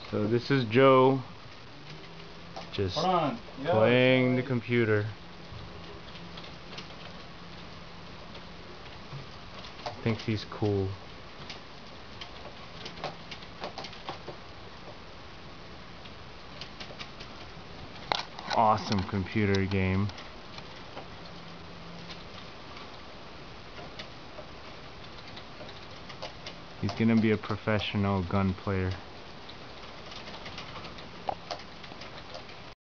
So this is Joe just playing the computer. Thinks he's cool. Awesome computer game. He's gonna be a professional gun player.